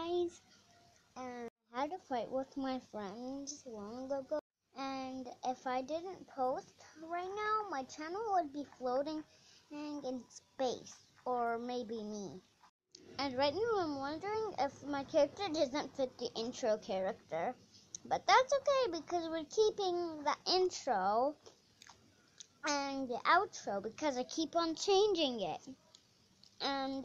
guys. And I had a fight with my friends long ago. And if I didn't post right now, my channel would be floating in space. Or maybe me. And right now I'm wondering if my character doesn't fit the intro character. But that's okay because we're keeping the intro and the outro because I keep on changing it. And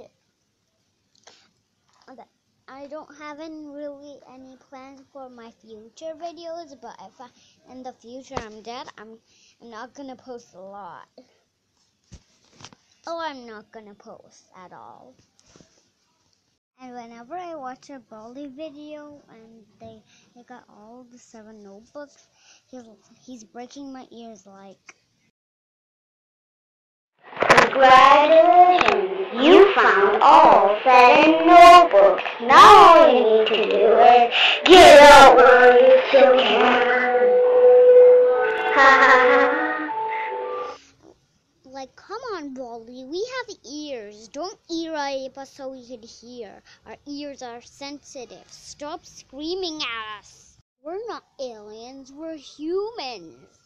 I don't have really any plans for my future videos, but if in the future I'm dead, I'm not gonna post a lot. Oh, I'm not gonna post at all. And whenever I watch a Baldi video and they got all the 7 notebooks, he's breaking my ears like. Congratulations, you found all 7 notebooks. Now all you need to do is get out while you still can. Ha ha ha. Like, come on, Baldi, we have ears. Don't ear us so we can hear. Our ears are sensitive. Stop screaming at us. We're not aliens, we're humans.